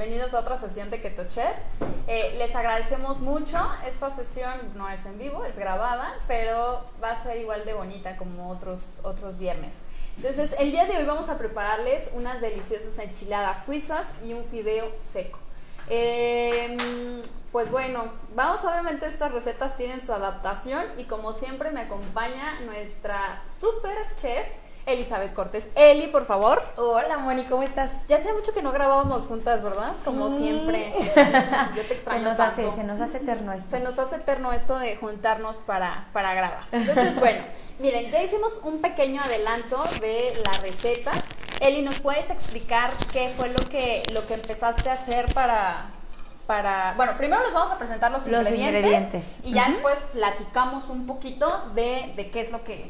bienvenidos a otra sesión de Keto Chef. Les agradecemos mucho, esta sesión no es en vivo, es grabada, pero va a ser igual de bonita como otros viernes. Entonces, el día de hoy vamos a prepararles unas deliciosas enchiladas suizas y un fideo seco. Pues bueno, obviamente estas recetas tienen su adaptación y como siempre me acompaña nuestra super chef Elizabeth Cortés. Eli, por favor. Hola, Moni, ¿cómo estás? Ya hace mucho que no grabábamos juntas, ¿verdad? Como siempre. Yo te extraño tanto. Se nos hace eterno esto. Se nos hace eterno esto de juntarnos para grabar. Entonces, bueno, miren, ya hicimos un pequeño adelanto de la receta. Eli, ¿nos puedes explicar qué fue lo que empezaste a hacer para... Bueno, primero les vamos a presentar los ingredientes y ya después platicamos un poquito de qué es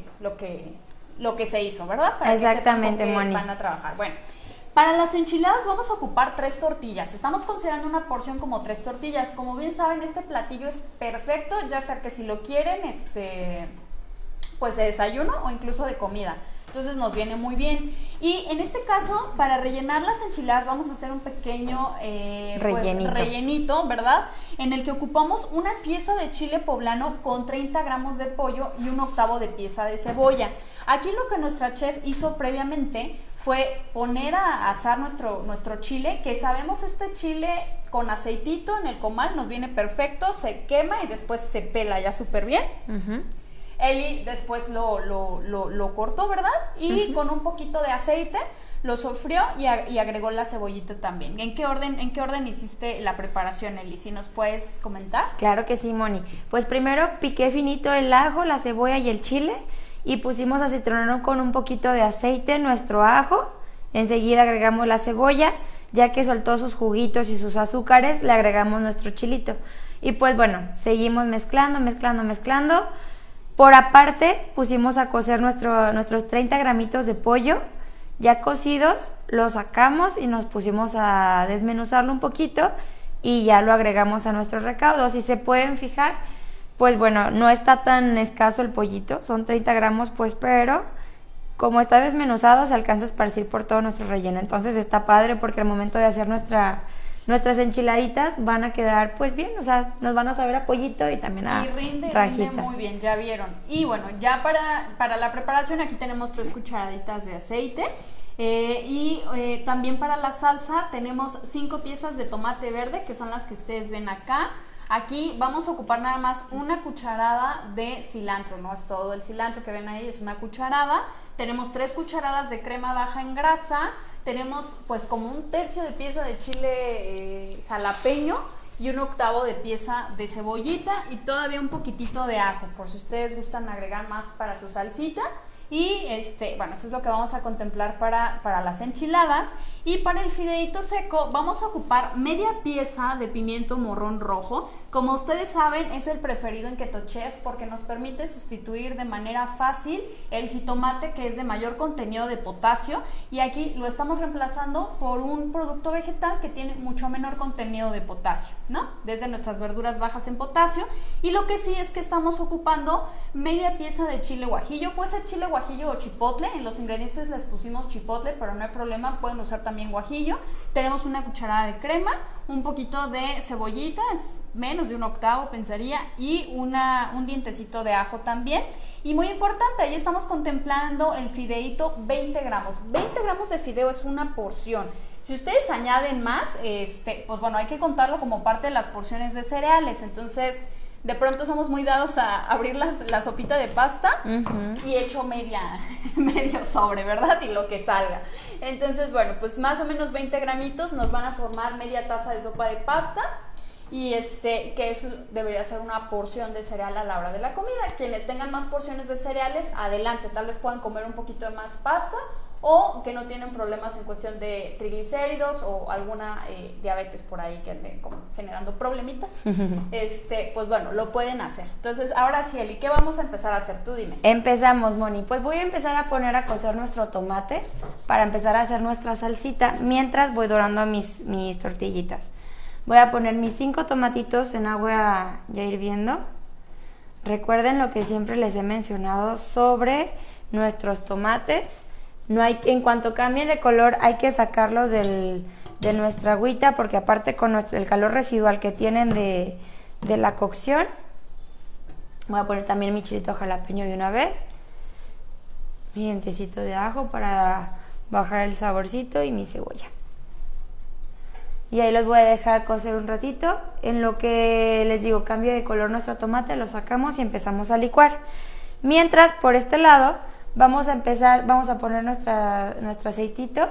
lo que se hizo, ¿verdad? Para exactamente, que sepan Moni. Van a trabajar. Bueno, para las enchiladas vamos a ocupar 3 tortillas. Estamos considerando una porción como 3 tortillas. Como bien saben, este platillo es perfecto, ya sea que si lo quieren, pues de desayuno o incluso de comida. Entonces nos viene muy bien. Y en este caso, para rellenar las enchiladas vamos a hacer un pequeño rellenito, ¿verdad? En el que ocupamos una pieza de chile poblano con 30 gramos de pollo y 1/8 de pieza de cebolla. Aquí lo que nuestra chef hizo previamente fue poner a asar nuestro chile, que sabemos este chile con aceitito en el comal nos viene perfecto, se quema y después se pela ya súper bien. Eli después lo cortó, ¿verdad? Y con un poquito de aceite lo sofrió y agregó la cebollita también. ¿En qué orden hiciste la preparación, Eli? ¿Si nos puedes comentar? Claro que sí, Moni. Pues primero piqué finito el ajo, la cebolla y el chile y pusimos a citronar con un poquito de aceite nuestro ajo. Enseguida agregamos la cebolla, ya que soltó sus juguitos y sus azúcares, le agregamos nuestro chilito. Y pues bueno, seguimos mezclando. Por aparte pusimos a cocer nuestros 30 gramitos de pollo, ya cocidos, lo sacamos y nos pusimos a desmenuzarlo un poquito y ya lo agregamos a nuestro recaudo. Si se pueden fijar, pues bueno, no está tan escaso el pollito, son 30 gramos pues, pero como está desmenuzado se alcanza a esparcir por todo nuestro relleno. Entonces está padre porque al momento de hacer nuestras enchiladitas van a quedar pues bien, o sea, nos van a saber a pollito y también a rinde muy bien, ya vieron. Y bueno, ya para la preparación aquí tenemos 3 cucharaditas de aceite también para la salsa tenemos 5 piezas de tomate verde, que son las que ustedes ven acá. Aquí vamos a ocupar nada más una cucharada de cilantro, no es todo el cilantro que ven ahí, es una cucharada. Tenemos 3 cucharadas de crema baja en grasa. Tenemos pues como 1/3 de pieza de chile jalapeño y 1/8 de pieza de cebollita y todavía un poquitito de ajo, por si ustedes gustan agregar más para su salsita. Y bueno, eso es lo que vamos a contemplar para las enchiladas. Y para el fideíto seco vamos a ocupar media pieza de pimiento morrón rojo. Como ustedes saben, es el preferido en Keto Chef porque nos permite sustituir de manera fácil el jitomate, que es de mayor contenido de potasio, y aquí lo estamos reemplazando por un producto vegetal que tiene mucho menor contenido de potasio, ¿no? Desde nuestras verduras bajas en potasio. Y lo que sí es que estamos ocupando media pieza de chile guajillo. Puede ser chile guajillo o chipotle. En los ingredientes les pusimos chipotle, pero no hay problema, pueden usar también guajillo. Tenemos una cucharada de crema, un poquito de cebollita, es menos de 1/8 pensaría, y un dientecito de ajo también. Y muy importante, ahí estamos contemplando el fideíto, 20 gramos. 20 gramos de fideo es una porción. Si ustedes añaden más, pues bueno, hay que contarlo como parte de las porciones de cereales. Entonces, de pronto somos muy dados a abrir la sopita de pasta y echo medio sobre, ¿verdad? Y lo que salga. Entonces, bueno, pues más o menos 20 gramitos nos van a formar media taza de sopa de pasta. Y que eso debería ser una porción de cereal a la hora de la comida. Quienes tengan más porciones de cereales, adelante, tal vez puedan comer un poquito de más pasta, o que no tienen problemas en cuestión de triglicéridos o alguna diabetes por ahí que ande como generando problemitas, pues bueno, lo pueden hacer. Entonces, ahora sí, Eli, ¿qué vamos a empezar a hacer? Tú dime. Empezamos, Moni. Pues voy a empezar a poner a cocer nuestro tomate para empezar a hacer nuestra salsita, mientras voy dorando mis tortillitas. Voy a poner mis 5 tomatitos en agua ya hirviendo. Recuerden lo que siempre les he mencionado sobre nuestros tomates. No hay, en cuanto cambien de color, hay que sacarlos del de nuestra agüita, porque aparte con el calor residual que tienen de la cocción, voy a poner también mi chilito jalapeño de una vez, mi dientecito de ajo para bajar el saborcito y mi cebolla. Y ahí los voy a dejar cocer un ratito. En lo que les digo, cambia de color nuestro tomate, lo sacamos y empezamos a licuar. Mientras, por este lado, vamos a poner nuestro aceitito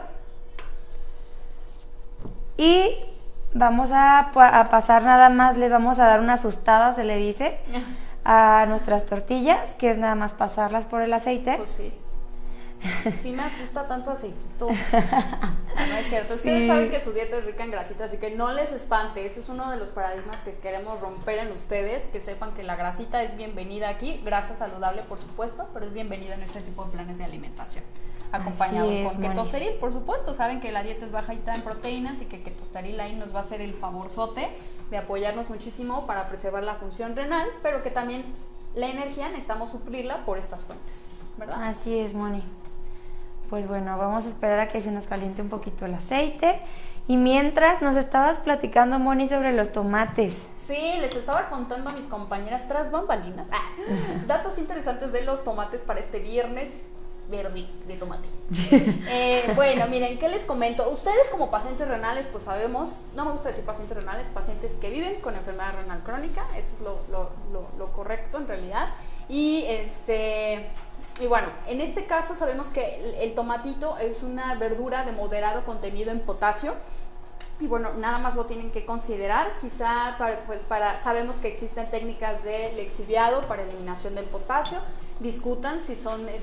y vamos a pasar nada más, les vamos a dar una asustada, se le dice, a nuestras tortillas, que es nada más pasarlas por el aceite. Pues sí. Sí me asusta tanto aceitito. No es cierto. Ustedes saben que su dieta es rica en grasita, así que no les espante. Ese es uno de los paradigmas que queremos romper en ustedes, que sepan que la grasita es bienvenida aquí, grasa saludable por supuesto, pero es bienvenida en este tipo de planes de alimentación. Acompañados con ketosteril, por supuesto. Saben que la dieta es bajita en proteínas y que ketosteril ahí nos va a hacer el favorzote de apoyarnos muchísimo para preservar la función renal, pero que también la energía necesitamos suplirla por estas fuentes, ¿verdad? Así es, Moni. Pues bueno, vamos a esperar a que se nos caliente un poquito el aceite. Y mientras nos estabas platicando, Moni, sobre los tomates. Sí, les estaba contando a mis compañeras tras bambalinas datos interesantes de los tomates para este viernes verde de tomate. Bueno, miren, ¿qué les comento? Ustedes como pacientes renales, pues sabemos, no me gusta decir pacientes renales, pacientes que viven con enfermedad renal crónica, eso es lo correcto en realidad. Y bueno, en este caso sabemos que el tomatito es una verdura de moderado contenido en potasio. Y bueno, nada más lo tienen que considerar. Quizá sabemos que existen técnicas de lixiviado para eliminación del potasio. Discutan si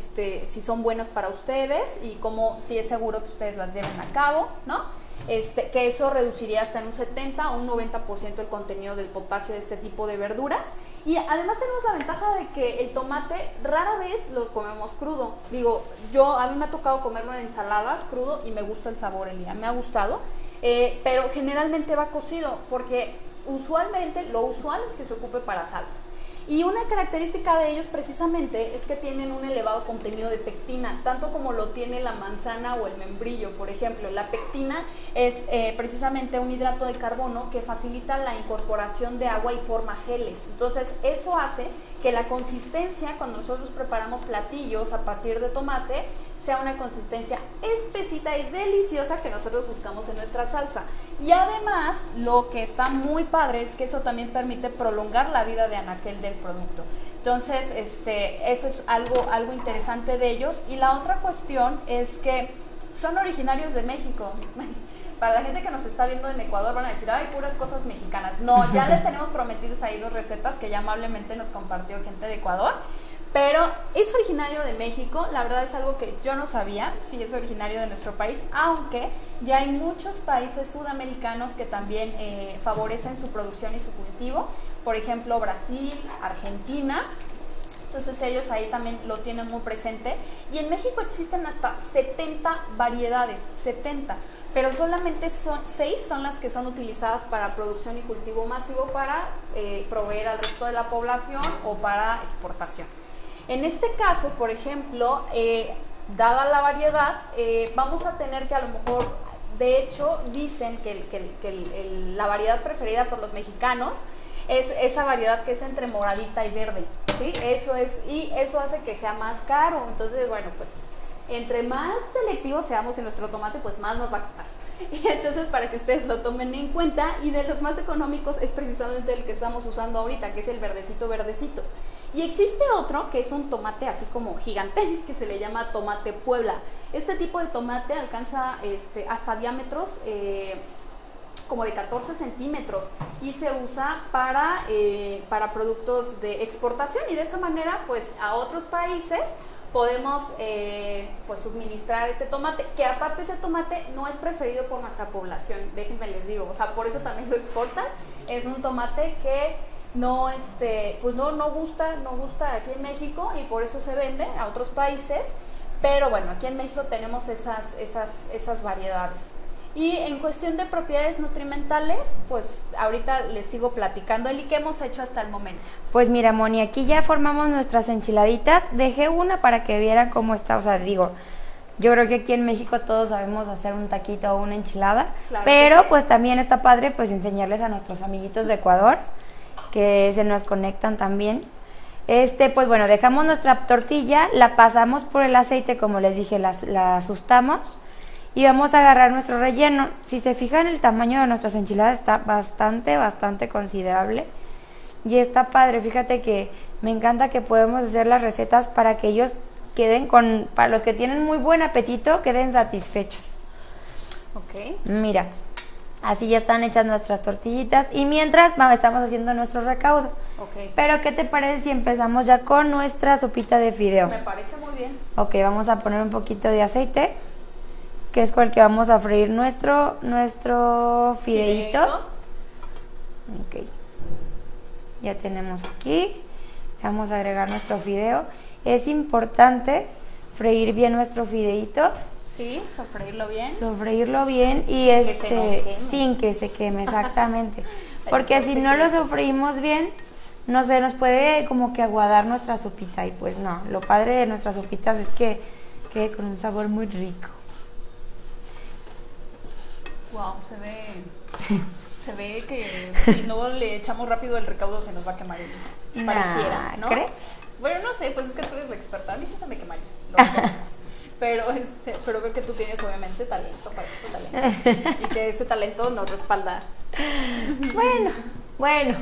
son buenas para ustedes y si es seguro que ustedes las lleven a cabo, ¿no? Que eso reduciría hasta en un 70 o un 90% el contenido del potasio de este tipo de verduras. Y además tenemos la ventaja de que el tomate rara vez los comemos crudo. Digo, a mí me ha tocado comerlo en ensaladas crudo y me gusta el sabor el día, me ha gustado. Pero generalmente va cocido porque usualmente lo usual es que se ocupe para salsas. Y una característica de ellos precisamente es que tienen un elevado contenido de pectina, tanto como lo tiene la manzana o el membrillo, por ejemplo. La pectina es precisamente un hidrato de carbono que facilita la incorporación de agua y forma geles. Entonces eso hace que la consistencia, cuando nosotros preparamos platillos a partir de tomate, sea una consistencia espesita y deliciosa que nosotros buscamos en nuestra salsa. Y además, lo que está muy padre es que eso también permite prolongar la vida de anaquel del producto. Entonces, eso es algo interesante de ellos. Y la otra cuestión es que son originarios de México. Para la gente que nos está viendo en Ecuador van a decir, ay, puras cosas mexicanas. No, ya les tenemos prometidos ahí 2 recetas que ya amablemente nos compartió gente de Ecuador. Pero es originario de México, la verdad es algo que yo no sabía, si es originario de nuestro país, aunque ya hay muchos países sudamericanos que también favorecen su producción y su cultivo, por ejemplo Brasil, Argentina, entonces ellos ahí también lo tienen muy presente. Y en México existen hasta 70 variedades, 70, pero solamente 6 son las que son utilizadas para producción y cultivo masivo para proveer al resto de la población o para exportación. En este caso, por ejemplo, dada la variedad, vamos a tener que a lo mejor, de hecho, dicen que la variedad preferida por los mexicanos es esa variedad que es entre moradita y verde, ¿sí? Y eso hace que sea más caro. Entonces, bueno, pues entre más selectivos seamos en nuestro tomate, pues más nos va a costar. Y entonces, para que ustedes lo tomen en cuenta, y de los más económicos es precisamente el que estamos usando ahorita, que es el verdecito. Y existe otro que es un tomate así como gigante, que se le llama tomate Puebla. Este tipo de tomate alcanza hasta diámetros como de 14 centímetros y se usa para productos de exportación, y de esa manera pues a otros países podemos pues suministrar este tomate, que aparte ese tomate no es preferido por nuestra población, déjenme les digo, o sea, por eso también lo exportan. Es un tomate que no gusta aquí en México y por eso se vende a otros países, pero bueno, aquí en México tenemos esas variedades. Y en cuestión de propiedades nutrimentales, pues ahorita les sigo platicando. Eli, ¿qué hemos hecho hasta el momento? Pues mira, Moni, aquí ya formamos nuestras enchiladitas. Dejé una para que vieran cómo está, o sea, digo, Yo creo que aquí en México todos sabemos hacer un taquito o una enchilada, Claro pero que sí. pues también está padre pues enseñarles a nuestros amiguitos de Ecuador que se nos conectan también. Pues bueno, dejamos nuestra tortilla, la pasamos por el aceite, como les dije, la asustamos y vamos a agarrar nuestro relleno. Si se fijan, el tamaño de nuestras enchiladas está bastante considerable y está padre. Fíjate que me encanta que podemos hacer las recetas para que ellos queden para los que tienen muy buen apetito, queden satisfechos. Ok. Mira, así ya están hechas nuestras tortillitas y mientras estamos haciendo nuestro recaudo. Ok. Pero ¿qué te parece si empezamos ya con nuestra sopita de fideo? Me parece muy bien. Ok, vamos a poner un poquito de aceite, que es con el que vamos a freír nuestro fideíto. Ok, ya tenemos aquí, vamos a agregar nuestro fideo. Es importante freír bien nuestro fideíto. Sí, sofreírlo bien. Sofreírlo bien y que se nos queme. sin que se queme, exactamente. Porque si no lo sofreímos bien, no sé, nos puede como que aguadar nuestra sopita y pues no. Lo padre de nuestras sopitas es que quede con un sabor muy rico. Wow, se ve que si no le echamos rápido el recaudo se nos va a quemar el pareciera, ¿no? ¿Crees? Bueno, no sé, pues es que tú eres la experta. A mí sí se me quemaría. Pero veo que tú tienes obviamente talento para este talento. Y que ese talento nos respalda. Bueno. Bueno.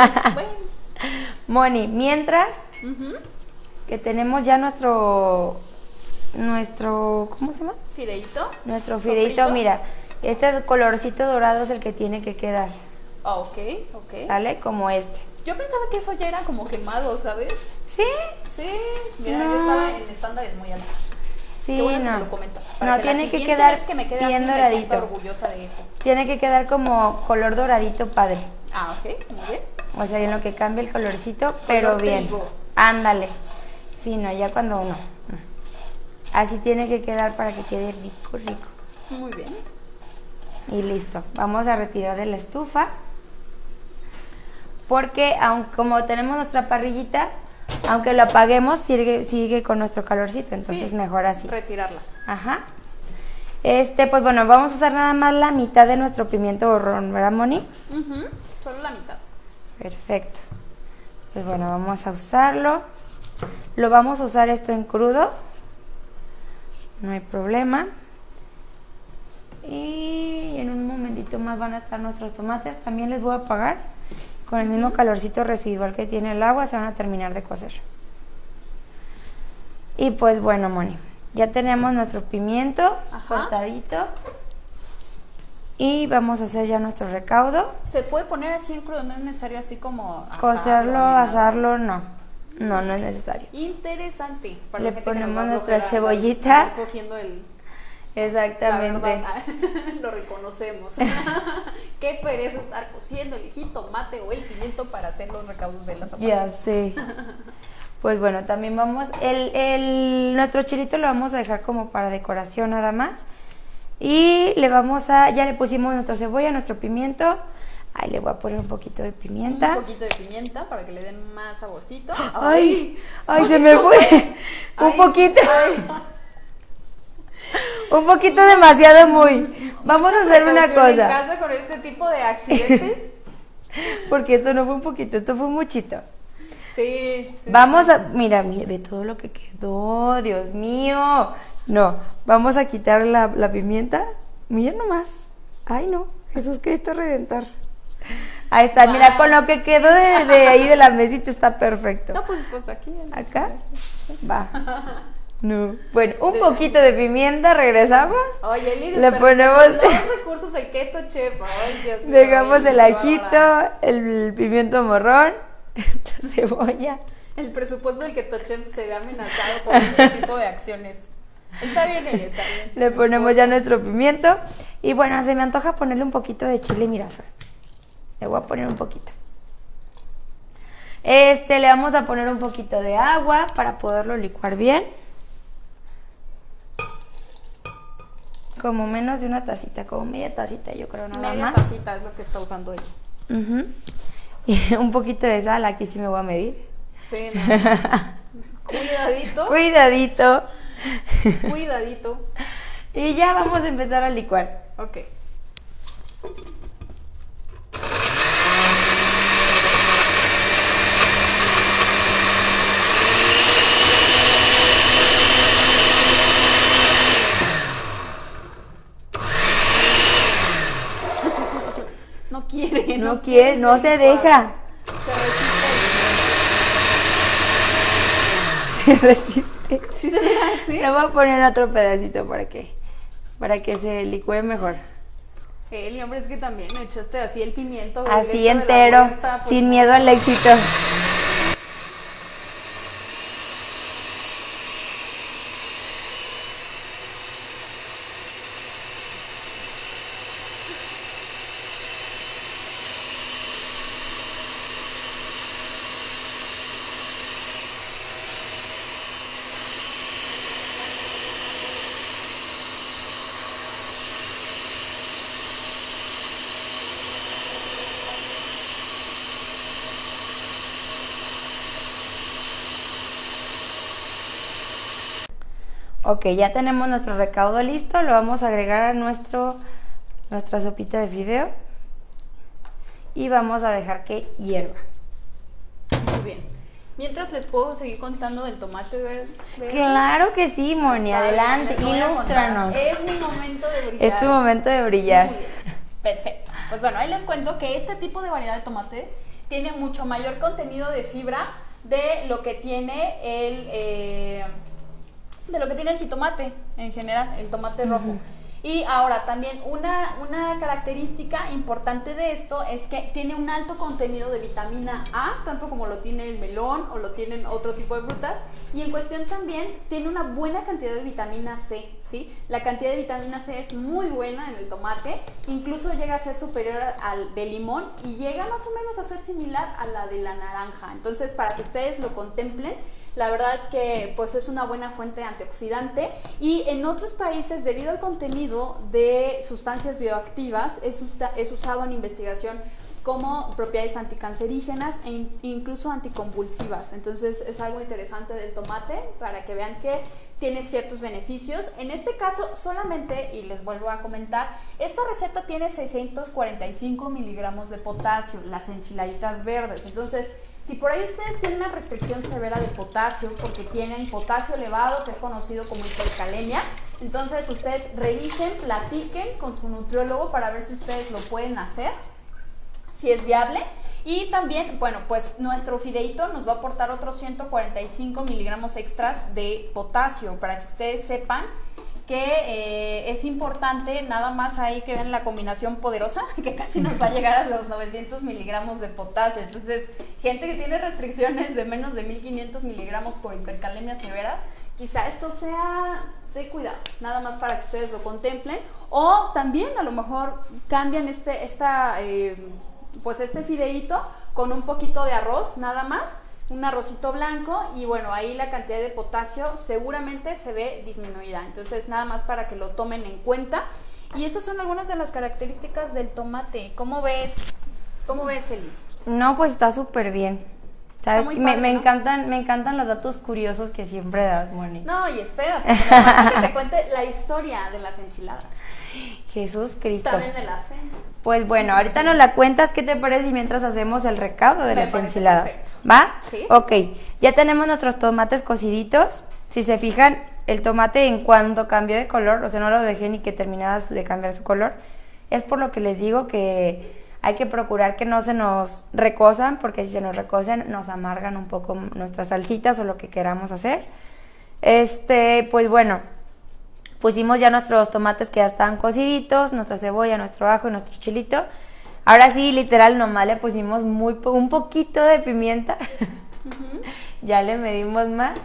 Moni, mientras Ujú. que tenemos ya nuestro, ¿cómo se llama? Fideíto. Nuestro Sofrito. fideíto, mira, este colorcito dorado es el que tiene que quedar, Ah, ok. ¿sale? Como este. Yo pensaba que eso ya era como quemado, ¿sabes? ¿Sí? Sí. Mira, No. yo estaba en estándares muy altos. Sí, Qué bueno que no. me lo comentas. No, Para que tiene la que siguiente quedar vez que me quede bien así, me sienta doradito. orgullosa de eso. Tiene que quedar como color doradito padre. Ah, ok, muy bien. O sea, en lo que cambia el colorcito, pero Color bien. trigo. Ándale. Sí, no, ya cuando uno. Así tiene que quedar para que quede rico. Muy bien. Y listo. Vamos a retirar de la estufa. Porque como tenemos nuestra parrillita, aunque lo apaguemos, sigue con nuestro calorcito. Entonces Sí, mejor así. retirarla. Ajá. Pues bueno, vamos a usar nada más la mitad de nuestro pimiento borrón, ¿verdad, Moni? Ujú, solo la mitad. Perfecto. Pues bueno, vamos a usarlo. Lo vamos a usar esto en crudo. No hay problema. Y en un momentito más van a estar nuestros tomates. También les voy a apagar. Con el mismo calorcito residual que tiene el agua, se van a terminar de cocer. Y pues bueno, Moni, ya tenemos nuestro pimiento cortadito. Y vamos a hacer ya nuestro recaudo. ¿Se puede poner así en crudo? No es necesario así como Cocerlo, ni nada. asarlo, no. No es necesario. Interesante. Para Le la gente que ponemos nos da nuestra flojera cebollita. andar cociendo Exactamente. La verdad, lo reconocemos. Qué pereza estar cociendo el jitomate o el pimiento para hacer los recaudos de la sopa. Ya sé. Pues bueno, también vamos, nuestro chilito lo vamos a dejar como para decoración nada más. Y ya le pusimos nuestra cebolla, nuestro pimiento. Ahí le voy a poner un poquito de pimienta. Un poquito de pimienta para que le den más saborcito. Ay, se me fue. Un poquito. Un poquito demasiado muy. Vamos a hacer una Precaución en cosa. casa con este tipo de accidentes. Porque esto no fue un poquito, esto fue muchito. Sí. Vamos a, mira, ve todo lo que quedó, Dios mío. No, vamos a quitar la pimienta. Mira nomás. Ay, no, Jesús Cristo Redentor. Ahí está, mira, con lo que quedó de ahí de la mesita está perfecto. No, pues aquí. Acá, va. No, bueno, un poquito de pimienta, regresamos. Oye, Eli, le ponemos los recursos del Keto Chef. Ay, Dios mío. dejamos el qué ajito, bárbara. el pimiento morrón, la cebolla. El presupuesto del Keto Chef se ve amenazado por este tipo de acciones. Está bien, Eli, está bien. Le ponemos ya nuestro pimiento. Y bueno, se me antoja ponerle un poquito de chile mirasol. Le voy a poner un poquito. Le vamos a poner un poquito de agua para poderlo licuar bien. Como menos de una tacita, como media tacita, yo creo, nada Media más. tacita es lo que está usando ella. Ujú. Y un poquito de sal, aquí sí me voy a medir. Sí, no. Cuidadito. Cuidadito. Cuidadito. Y ya vamos a empezar a licuar. Ok. No quiere, No quiere, no se deja. Se resiste. Se resiste. ¿Sí se deja así? Le voy a poner otro pedacito para que se licúe mejor. Eli, hombre, es que también echaste así el pimiento. Así directo de la entero, huerta, pues, sin no. miedo al éxito. Ok, ya tenemos nuestro recaudo listo, lo vamos a agregar a nuestra sopita de fideo y vamos a dejar que hierva. Muy bien. Mientras les puedo seguir contando del tomate verde. Claro que sí, Moni, adelante, Les voy a ilústranos. contar. Es mi momento de brillar. Es tu momento de brillar. Muy bien. Perfecto. Pues bueno, ahí les cuento que este tipo de variedad de tomate tiene mucho mayor contenido de fibra de lo que tiene el jitomate en general, el tomate rojo. Y ahora también una característica importante de esto es que tiene un alto contenido de vitamina A, tanto como lo tiene el melón o lo tienen otro tipo de frutas. Y en cuestión también tiene una buena cantidad de vitamina C, ¿sí? La cantidad de vitamina C es muy buena en el tomate, incluso llega a ser superior al de limón y llega más o menos a ser similar a la de la naranja. Entonces, para que ustedes lo contemplen, la verdad es que pues es una buena fuente antioxidante y en otros países, debido al contenido de sustancias bioactivas, es usado en investigación como propiedades anticancerígenas e incluso anticonvulsivas. Entonces es algo interesante del tomate para que vean que tiene ciertos beneficios. En este caso solamente, y les vuelvo a comentar, esta receta tiene 645 miligramos de potasio, las enchiladitas verdes. Entonces, si por ahí ustedes tienen una restricción severa de potasio, porque tienen potasio elevado, que es conocido como hipercalemia, entonces ustedes revisen, platiquen con su nutriólogo para ver si ustedes lo pueden hacer, si es viable. Y también, bueno, pues nuestro fideíto nos va a aportar otros 145 miligramos extras de potasio, para que ustedes sepan que es importante, nada más ahí que ven la combinación poderosa, que casi nos va a llegar a los 900 miligramos de potasio. Entonces, gente que tiene restricciones de menos de 1500 miligramos por hipercalemias severas, quizá esto sea de cuidado, nada más para que ustedes lo contemplen. O también a lo mejor cambian este fideíto con un poquito de arroz, nada más, un arrocito blanco, y bueno, ahí la cantidad de potasio seguramente se ve disminuida. Entonces, nada más para que lo tomen en cuenta. Y esas son algunas de las características del tomate. ¿Cómo ves? ¿Cómo ves, Eli? No, pues está súper bien. ¿Sabes? Está muy padre, me ¿no? encantan los datos curiosos que siempre das, Moni. No, y espérate, que te cuente la historia de las enchiladas. Jesús Cristo. También de la cena. Pues bueno, ahorita nos la cuentas, ¿qué te parece? Y mientras hacemos el recaudo de Me las parece enchiladas. perfecto. ¿Va? Sí, ok, sí. Ya tenemos nuestros tomates cociditos. Si se fijan, el tomate en cuanto cambió de color, o sea, no lo dejé ni que terminara de cambiar su color. Es por lo que les digo que hay que procurar que no se nos recosan, porque si se nos recosan nos amargan un poco nuestras salsitas o lo que queramos hacer. Pues bueno, pusimos ya nuestros tomates que ya estaban cociditos, nuestra cebolla, nuestro ajo y nuestro chilito. Ahora sí, literal, nomás le pusimos un poquito de pimienta. Ya le medimos más.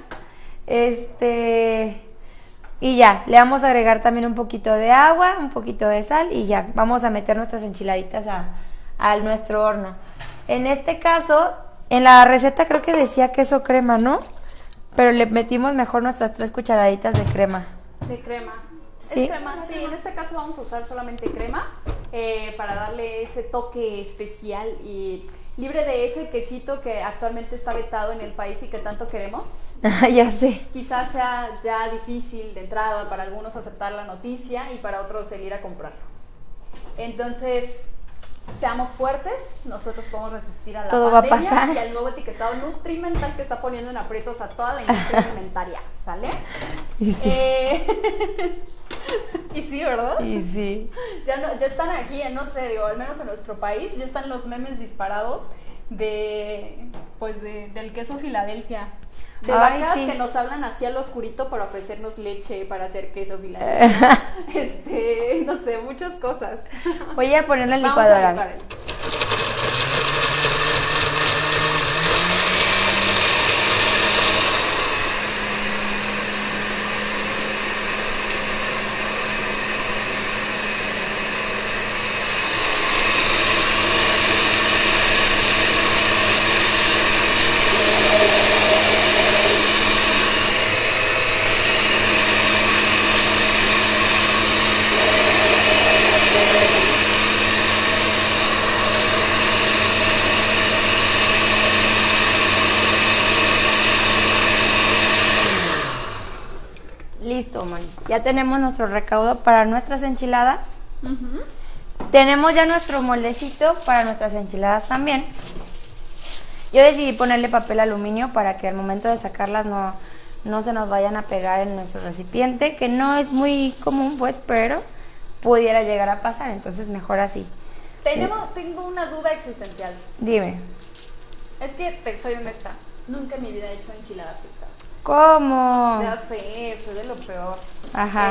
Y ya, le vamos a agregar también un poquito de agua, un poquito de sal y ya, vamos a meter nuestras enchiladitas a nuestro horno. En este caso, en la receta creo que decía queso crema, ¿no? Pero le metimos mejor nuestras 3 cucharaditas de crema. De crema. Sí. Es crema, sí, en este caso vamos a usar solamente crema para darle ese toque especial y libre de ese quesito que actualmente está vetado en el país y que tanto queremos. Ya sé. Quizás sea ya difícil de entrada para algunos aceptar la noticia y para otros el ir a comprarlo. Entonces, seamos fuertes, nosotros podemos resistir a la Todo va a pandemia pasar. y al nuevo etiquetado nutrimental que está poniendo en aprietos a toda la industria alimentaria, ¿sale? Y sí. Y sí, ¿verdad? Y sí. Ya están aquí, no sé, digo, al menos en nuestro país, ya están los memes disparados del queso Filadelfia. De Ay, vacas sí. que nos hablan así al oscurito para ofrecernos leche para hacer queso Filadelfia. No sé, muchas cosas. Voy a poner la Vamos a licuadora. licuar el- Listo, Moni. Ya tenemos nuestro recaudo para nuestras enchiladas. Ujú. Tenemos ya nuestro moldecito para nuestras enchiladas también. Yo decidí ponerle papel aluminio para que al momento de sacarlas no se nos vayan a pegar en nuestro recipiente, que no es muy común, pues, pero pudiera llegar a pasar, entonces mejor así. Tengo una duda existencial. Dime, Es que te soy honesta, nunca en mi vida he hecho enchiladas fritas. ¿cómo? Ya sé, soy de lo peor. Ajá.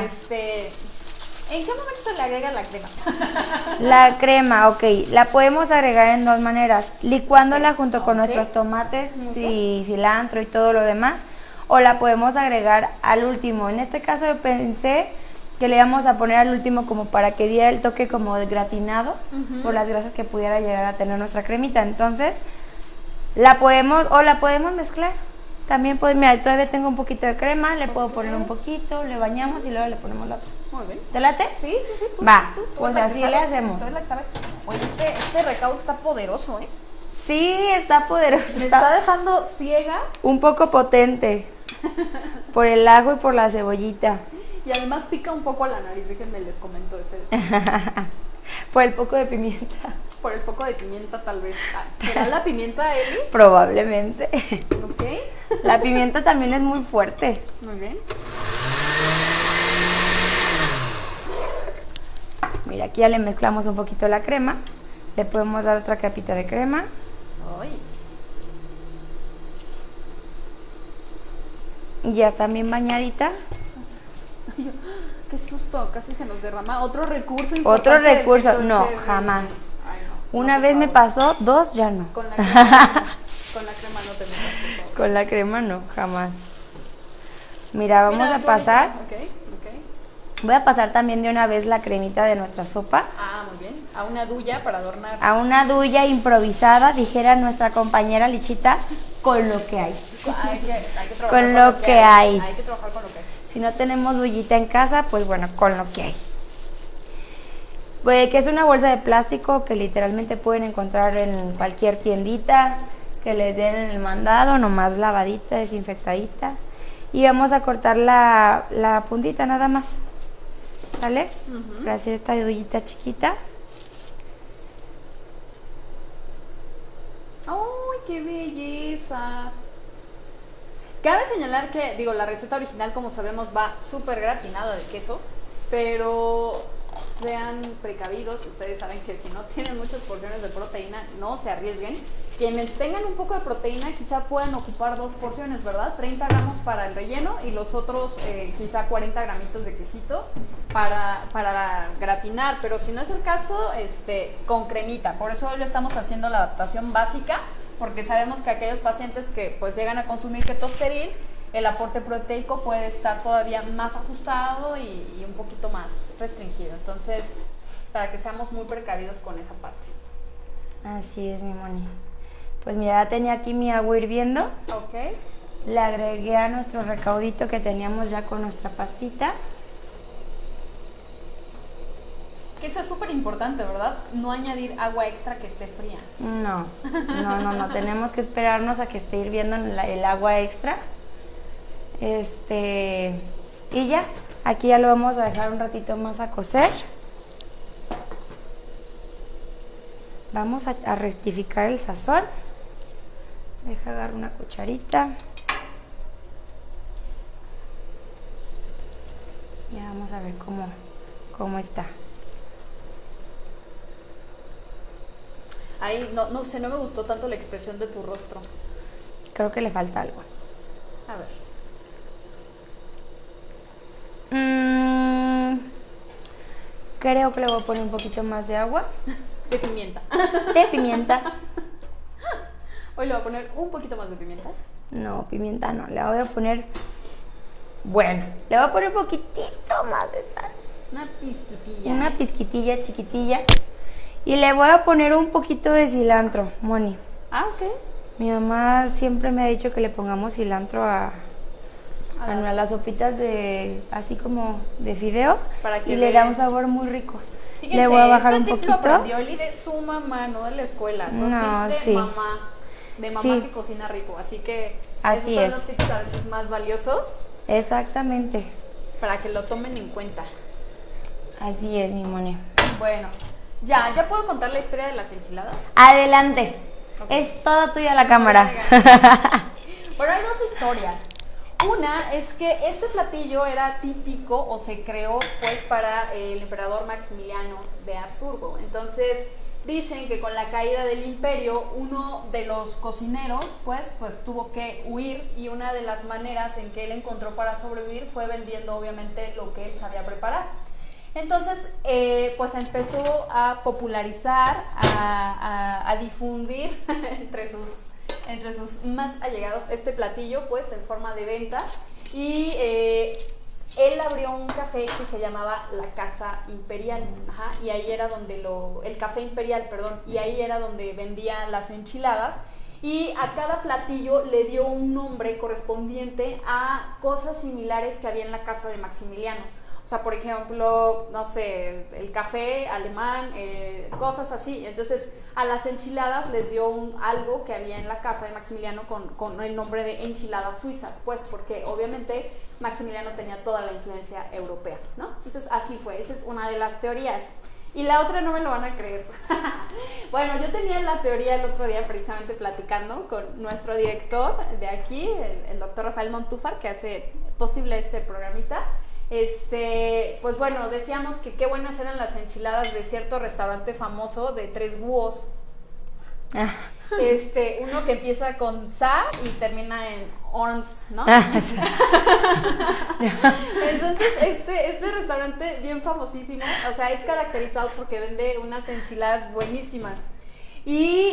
¿En qué momento se le agrega la crema? La crema, ok, la podemos agregar en dos maneras, licuándola junto con Ok. nuestros tomates Ok. y cilantro y todo lo demás, o la podemos agregar al último. En este caso yo pensé que le íbamos a poner al último como para que diera el toque como de gratinado Ujú. por las grasas que pudiera llegar a tener nuestra cremita. Entonces, la podemos mezclar. También mira, todavía tengo un poquito de crema, le puedo poner un poquito, le bañamos y luego le ponemos la otra. Muy bien. ¿Te late? Sí. Tú, Va, tú pues eres la que así sabe, le hacemos. tú eres la que sabe. Oye, este recaudo está poderoso, ¿eh? Sí, está poderoso. Me está dejando ciega Un poco potente por el ajo y por la cebollita. y además pica un poco la nariz, déjenme les comento ese. Por el poco de pimienta. Por el poco de pimienta tal vez. ¿Será la pimienta, Eli? Probablemente. Ok, La pimienta también es muy fuerte. muy bien. Mira, aquí ya le mezclamos un poquito la crema. Le podemos dar otra capita de crema. Ay, Y ya están bien bañaditas. qué susto, casi se nos derrama. Otro recurso importante. Otro del recurso, keto no, cheddar. jamás. Ay, no. Una No, vez por me favor. pasó, dos ya no. Con la crema no te metas, por favor. Con la crema no, jamás. Mira, vamos Mira, a qué pasar. bonito. Ok. Voy a pasar también de una vez la cremita de nuestra sopa Ah, muy bien. A una duya para adornar. a una duya improvisada, dijera nuestra compañera Lichita, con lo que hay. Hay que trabajar Con lo que hay. Hay que trabajar con lo que hay. Si no tenemos dullita en casa, pues bueno, con lo que hay. Pues, que es una bolsa de plástico que literalmente pueden encontrar en cualquier tiendita, que les den el mandado, nomás lavadita, desinfectadita. Y vamos a cortar la puntita nada más. ¿Sale? Para hacer esta dullita chiquita. ¡Ay, qué belleza! Cabe señalar que, digo, la receta original, como sabemos, va súper gratinada de queso, pero sean precavidos. Ustedes saben que si no tienen muchas porciones de proteína, no se arriesguen. Quienes tengan un poco de proteína quizá puedan ocupar 2 porciones, ¿verdad? 30 gramos para el relleno y los otros quizá 40 gramitos de quesito para gratinar. Pero si no es el caso, con cremita. Por eso hoy le estamos haciendo la adaptación básica, porque sabemos que aquellos pacientes que pues llegan a consumir ketosteril, el aporte proteico puede estar todavía más ajustado y un poquito más restringido. Entonces, para que seamos muy precavidos con esa parte. Así es, mi Moni. Pues mira, ya tenía aquí mi agua hirviendo. Ok. Le agregué a nuestro recaudito que teníamos ya con nuestra pastita. Que eso es súper importante, ¿verdad? No añadir agua extra que esté fría. No. Tenemos que esperarnos a que esté hirviendo el agua extra Y ya, aquí ya lo vamos a dejar un ratito más a cocer. Vamos a rectificar el sazón. Deja agarrar una cucharita. Ya vamos a ver cómo está. Ahí, no sé, no me gustó tanto la expresión de tu rostro. Creo que le falta algo. A ver. Creo que le voy a poner un poquito más de agua. De pimienta. De pimienta. Hoy le voy a poner un poquito más de pimienta. No, pimienta no. Le voy a poner... Bueno, le voy a poner un poquitito más de sal. Una pizquitilla. Una pizquitilla chiquitilla. Y le voy a poner un poquito de cilantro, Moni. Ah, ok. Mi mamá siempre me ha dicho que le pongamos cilantro a las sopitas así como de fideo. Para que y le da un sabor muy rico. Fíjense, le voy a bajar un tip poquito. lo aprendió Eli de su mamá, no de la escuela. Son tips de mamá. De mamá sí. Que cocina rico. Así que así esos son los tips a veces más valiosos. Exactamente. Para que lo tomen en cuenta. Así es, mi Moni. Bueno, ¿ya puedo contar la historia de las enchiladas? Adelante. Okay. Es toda tuya la cámara. Bueno, hay dos historias. Una es que este platillo era típico o se creó pues para el emperador Maximiliano de Habsburgo. Entonces dicen que con la caída del imperio uno de los cocineros pues tuvo que huir, y una de las maneras en que él encontró para sobrevivir fue vendiendo obviamente lo que él sabía preparar. Entonces, pues empezó a popularizar, a difundir entre sus más allegados este platillo, pues en forma de venta. Y él abrió un café que se llamaba La Casa Imperial. Ajá, y ahí era donde el Café Imperial, perdón, y ahí era donde vendía las enchiladas. Y a cada platillo le dio un nombre correspondiente a cosas similares que había en la casa de Maximiliano. O sea, por ejemplo, no sé, el café alemán, cosas así. Entonces, a las enchiladas les dio algo que había en la casa de Maximiliano con el nombre de enchiladas suizas, pues, porque obviamente Maximiliano tenía toda la influencia europea, ¿no? Entonces, así fue. Esa es una de las teorías. Y la otra no me lo van a creer. Bueno, yo tenía la teoría el otro día precisamente platicando con nuestro director de aquí, el doctor Rafael Montúfar, que hace posible este programita. Pues bueno, decíamos que qué buenas eran las enchiladas de cierto restaurante famoso de 3 búhos. Uno que empieza con Sa y termina en Orns, ¿no? Entonces, este restaurante bien famosísimo, o sea, es caracterizado porque vende unas enchiladas buenísimas. Y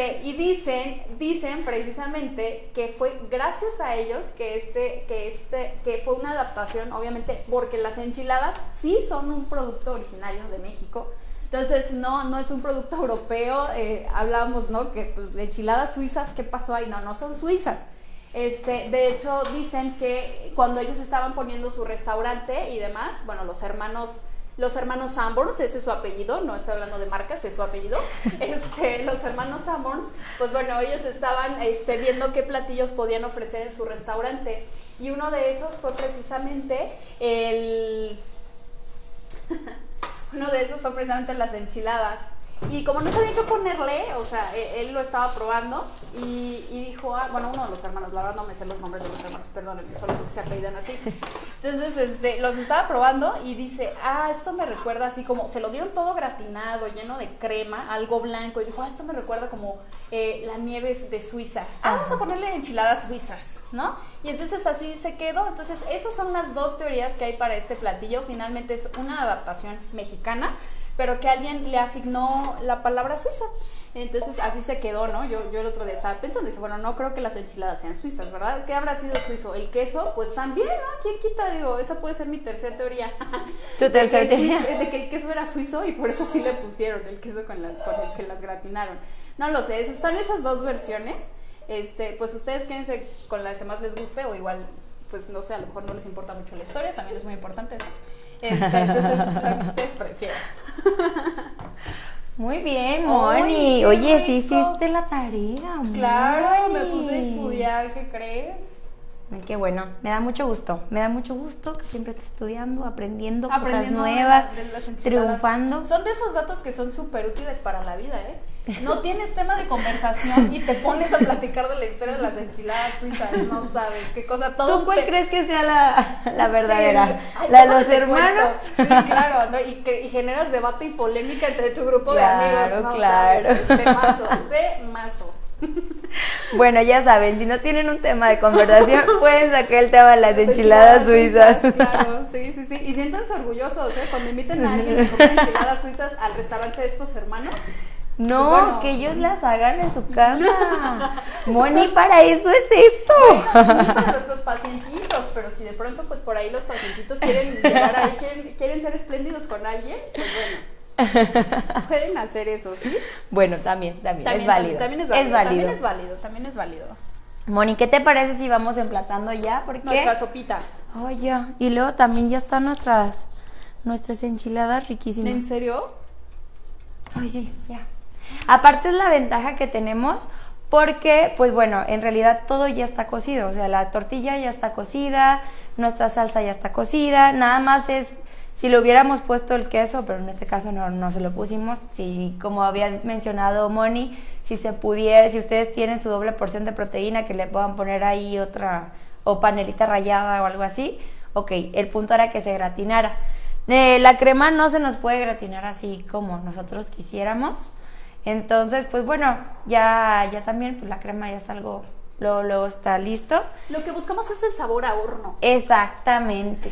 dicen precisamente que fue gracias a ellos que fue una adaptación, obviamente, porque las enchiladas sí son un producto originario de México. Entonces no es un producto europeo. Hablábamos, ¿no? Que pues, enchiladas suizas, ¿qué pasó ahí? No son suizas. De hecho, dicen que cuando ellos estaban poniendo su restaurante y demás, bueno, los hermanos Sanborns, ese es su apellido, no estoy hablando de marcas, es su apellido. Los hermanos Sanborns, pues bueno, ellos estaban viendo qué platillos podían ofrecer en su restaurante, y uno de esos fue precisamente las enchiladas. Y como no sabía qué ponerle, o sea, él lo estaba probando y dijo, bueno, uno de los hermanos, la verdad no me sé los nombres de los hermanos, perdónenme, solo que se apellidan así. Entonces, los estaba probando y dice, esto me recuerda así como, se lo dieron todo gratinado, lleno de crema, algo blanco, y dijo, esto me recuerda como la nieve de Suiza. Vamos a ponerle enchiladas suizas, ¿no? Y entonces así se quedó. Entonces, esas son las dos teorías que hay para este platillo. Finalmente es una adaptación mexicana, pero que alguien le asignó la palabra suiza. Entonces así se quedó, ¿no? Yo el otro día estaba pensando, dije, bueno, no creo que las enchiladas sean suizas, ¿verdad? ¿Qué habrá sido suizo? El queso, pues también, ¿no? ¿Quién quita? Digo, esa puede ser mi tercera teoría. ¿Tu tercera teoría? De que el queso era suizo y por eso sí le pusieron el queso con el que las gratinaron. No lo sé, están esas dos versiones. Pues ustedes quédense con la que más les guste, o igual, pues no sé, a lo mejor no les importa mucho la historia, también es muy importante eso. Entonces, lo que ustedes prefieran. Muy bien, Moni. Oye, sí hiciste la tarea, Moni. Claro, me puse a estudiar, ¿qué crees? Ay, qué bueno, me da mucho gusto que siempre estés estudiando, aprendiendo cosas Aprendiendo nuevas, de las enchiladas. triunfando. Son de esos datos que son súper útiles para la vida, ¿eh? No tienes tema de conversación y te pones a platicar de la historia de las enchiladas suizas, no sabes qué cosa. Todo ¿Tú cuál crees que sea la verdadera? Sí, ay, ¿La de ¿cómo los te hermanos? cuento? Sí, claro, ¿no? y generas debate y polémica entre tu grupo de amigos, ¿no? Claro. ¿Sabes? Temazo. Bueno, ya saben, si no tienen un tema de conversación, pueden sacar el tema de las enchiladas suizas. Claro, sí. Y siéntanse orgullosos, ¿eh? Cuando inviten a alguien a comer enchiladas suizas al restaurante de estos hermanos. No, Pues bueno. que ellos las hagan en su casa. Moni, para eso es esto. Sí, para nuestros pacientitos, pero si de pronto pues por ahí los pacientitos quieren llegar ahí, quieren ser espléndidos con alguien, pues bueno, pueden hacer eso, ¿sí? Bueno, también es válido. También es válido. Moni, ¿qué te parece si vamos emplatando ya? Porque Nuestra sopita. Oh, ya. Y luego también ya están nuestras enchiladas riquísimas. ¿En serio? Ay, sí, ya. Aparte es la ventaja que tenemos porque, pues bueno, en realidad todo ya está cocido. O sea, la tortilla ya está cocida, nuestra salsa ya está cocida. Nada más es, si le hubiéramos puesto el queso, pero en este caso no se lo pusimos. Si, como había mencionado Moni, si se pudiera, si ustedes tienen su doble porción de proteína, que le puedan poner ahí otra, o panelita rallada o algo así. Ok, el punto era que se gratinara. La crema no se nos puede gratinar así como nosotros quisiéramos. Entonces, pues bueno, ya también pues la crema ya es algo, luego está listo. Lo que buscamos es el sabor a horno. Exactamente.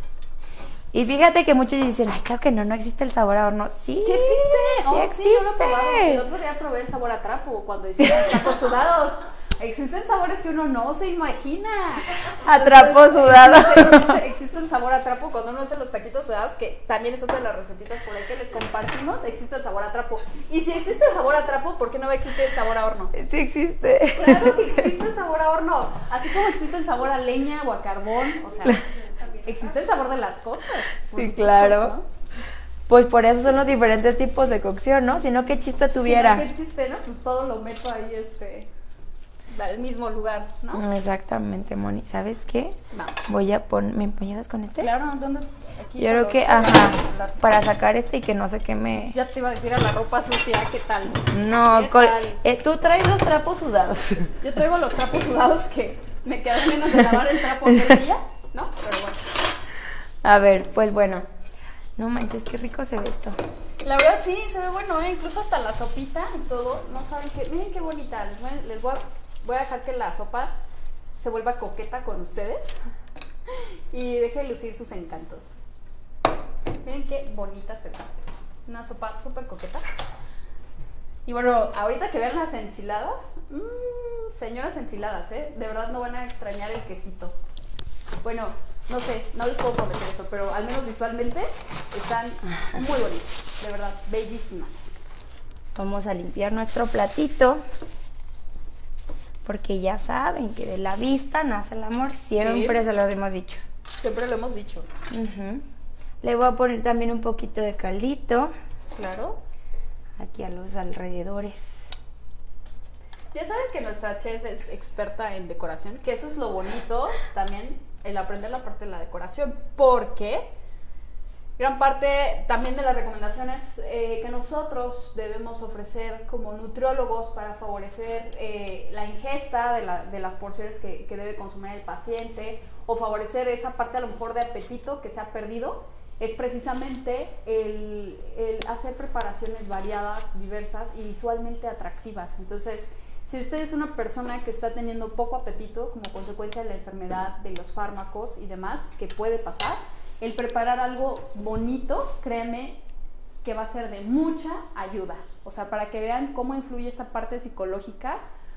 Y fíjate que muchos dicen, ay, claro que no existe el sabor a horno. Sí, sí existe. Sí existe. Yo lo he probado. El otro día probé el sabor a trapo cuando hicieron los trapos sudados. Existen sabores que uno no se imagina. A trapo sudado. Existe el sabor a trapo cuando uno hace los taquitos sudados, que también es otra de las recetitas por ahí que les compartimos. Existe el sabor a trapo. Y si existe el sabor a trapo, ¿por qué no va a existir el sabor a horno? Sí existe. Claro que existe el sabor a horno. Así como existe el sabor a leña o a carbón. O sea, existe el sabor de las cosas. Sí, claro. ¿No? Pues por eso son los diferentes tipos de cocción, ¿no? Si no, ¿qué chiste tuviera? Si no, ¿qué chiste, no? Pues todo lo meto ahí, al mismo lugar, ¿no? Exactamente, Moni. ¿Sabes qué? Vamos. Voy a poner... ¿Me ayudas con este? Claro, ¿dónde? Aquí. Yo creo que, para sacar este y que no se queme. Ya te iba a decir a la ropa sucia, ¿qué tal? No, tú traes los trapos sudados. Yo traigo los trapos sudados que me quedan menos de lavar el trapo aquel día, ¿no? Pero bueno. A ver, pues bueno. No manches, qué rico se ve esto. La verdad sí, se ve bueno, incluso hasta la sopita y todo. No saben qué, miren qué bonita. Les voy a dejar que la sopa se vuelva coqueta con ustedes y deje lucir sus encantos. Miren qué bonita se ve. Una sopa súper coqueta. Y bueno, ahorita que vean las enchiladas, señoras enchiladas, de verdad no van a extrañar el quesito. Bueno, no sé, no les puedo prometer eso, pero al menos visualmente están muy bonitas, de verdad, bellísimas. Vamos a limpiar nuestro platito, porque ya saben que de la vista nace el amor, siempre se lo hemos dicho. Siempre lo hemos dicho. Le voy a poner también un poquito de caldito. Claro. Aquí a los alrededores. Ya saben que nuestra chef es experta en decoración, que eso es lo bonito también, el aprender la parte de la decoración, porque gran parte también de las recomendaciones que nosotros debemos ofrecer como nutriólogos para favorecer la ingesta de las porciones que debe consumir el paciente o favorecer esa parte a lo mejor de apetito que se ha perdido, es precisamente el hacer preparaciones variadas, diversas y visualmente atractivas. Entonces, si usted es una persona que está teniendo poco apetito como consecuencia de la enfermedad, de los fármacos y demás, que puede pasar, el preparar algo bonito, créeme que va a ser de mucha ayuda. O sea, para que vean cómo influye esta parte psicológica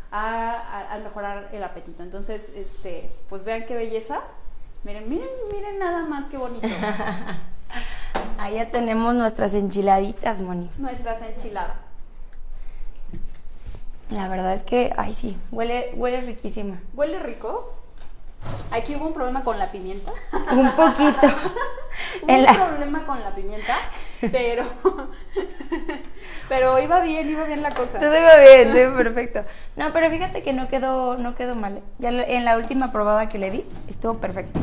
al mejorar el apetito. Entonces, pues vean qué belleza. Miren nada más qué bonito. Ahí ya tenemos nuestras enchiladitas, Moni. Nuestras enchiladas. La verdad es que, ay sí, huele riquísimo. ¿Huele rico? Aquí hubo un problema con la pimienta. Un poquito. Hubo un problema con la pimienta, pero... Pero iba bien la cosa. Todo iba bien, perfecto. No, pero fíjate que no quedó mal. Ya en la última probada que le di, estuvo perfecto.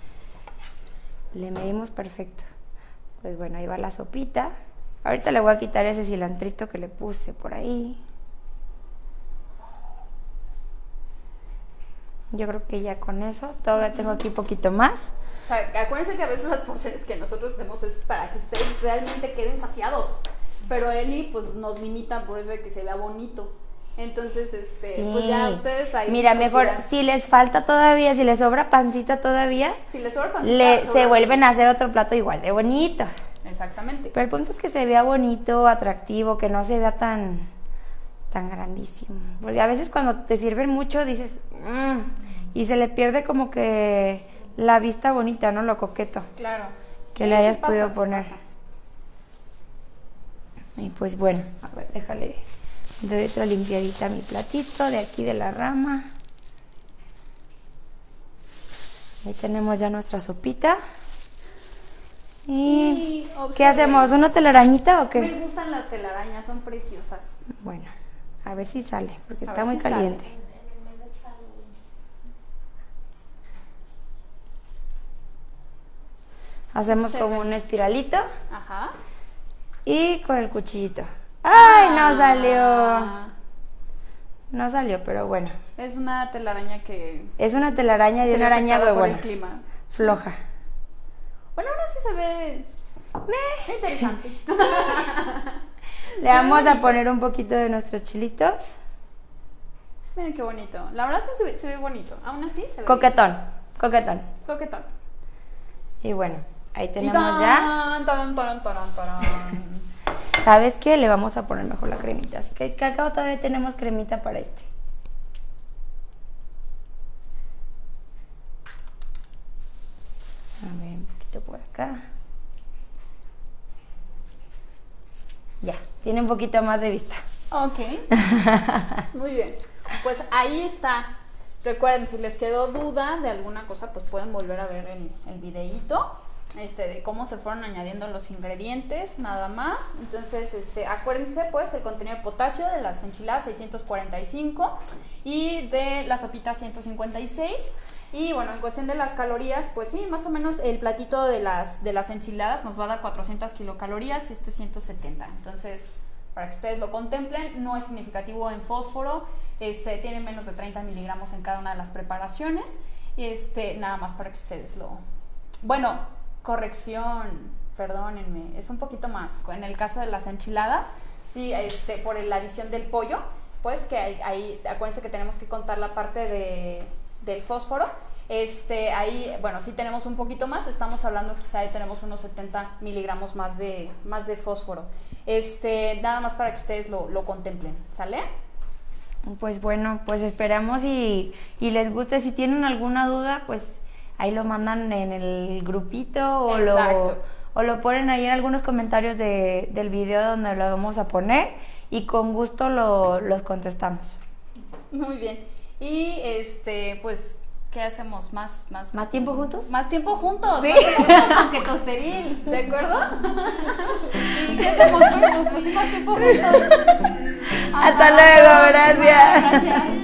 Le medimos perfecto. Pues bueno, ahí va la sopita. Ahorita le voy a quitar ese cilantrito que le puse por ahí. Yo creo que ya con eso, todavía tengo aquí poquito más. O sea, acuérdense que a veces las porciones que nosotros hacemos es para que ustedes realmente queden saciados. Pero Eli, pues, nos limitan por eso de que se vea bonito. Entonces, Sí. pues ya ustedes ahí... Mira, mejor, si les falta todavía, si les sobra pancita todavía, si les sobra pancita, se vuelven a hacer otro plato igual de bonito. Exactamente. Pero el punto es que se vea bonito, atractivo, que no se vea tan grandísimo. Porque a veces cuando te sirven mucho dices, y se le pierde como que la vista bonita, ¿no? Lo coqueto. Claro. Que Sí, le hayas sí pasa, podido sí poner. pasa. Y pues bueno, a ver, déjale, doy otra limpiadita a mi platito de aquí de la rama. Ahí tenemos ya nuestra sopita. ¿Y qué hacemos? ¿Una telarañita o qué? Me gustan las telarañas, son preciosas. Bueno, a ver si sale, porque A está ver muy si caliente. sale. Hacemos como un espiralito Ajá. y con el cuchillito. ¡Ay, no salió! No salió, pero bueno. Es una telaraña que... Es una telaraña de se una ve araña afectada por huevona. el clima. Floja. Bueno, ahora sí se ve interesante. Le vamos a poner un poquito de nuestros chilitos. Miren qué bonito. La verdad se ve bonito. Aún así se ve Coquetón. bien. Coquetón. Y bueno, ahí Y tenemos ya. Tan. ¿Sabes qué? Le vamos a poner mejor la cremita. Así que al cabo todavía tenemos cremita para este. A ver, un poquito por acá. Ya, tiene un poquito más de vista. Ok. Muy bien. Pues ahí está. Recuerden, si les quedó duda de alguna cosa, pues pueden volver a ver el videíto de cómo se fueron añadiendo los ingredientes, nada más. Entonces, acuérdense, pues, el contenido de potasio de las enchiladas 645 y de la sopita 156. Y bueno, en cuestión de las calorías, pues sí, más o menos el platito de las enchiladas nos va a dar 400 kilocalorías y 170. Entonces, para que ustedes lo contemplen, no es significativo en fósforo, tiene menos de 30 miligramos en cada una de las preparaciones. Nada más para que ustedes lo... Bueno, corrección, perdónenme, es un poquito más. En el caso de las enchiladas, sí, por la adición del pollo, pues que ahí acuérdense que tenemos que contar la parte del fósforo. Ahí, bueno, sí tenemos un poquito más, estamos hablando quizá de tenemos unos 70 miligramos más de fósforo. Nada más para que ustedes lo contemplen, ¿sale? Pues bueno, pues esperamos y les guste. Si tienen alguna duda, pues ahí lo mandan en el grupito o lo ponen ahí en algunos comentarios del video donde lo vamos a poner y con gusto los contestamos. Muy bien. Y pues, ¿qué hacemos? ¿Más tiempo juntos? Más tiempo juntos. ¿Sí? Más tiempo juntos con Ketosteril, ¿de acuerdo? ¿Y qué hacemos? Pues sí, más tiempo juntos. Hasta luego, gracias. Gracias.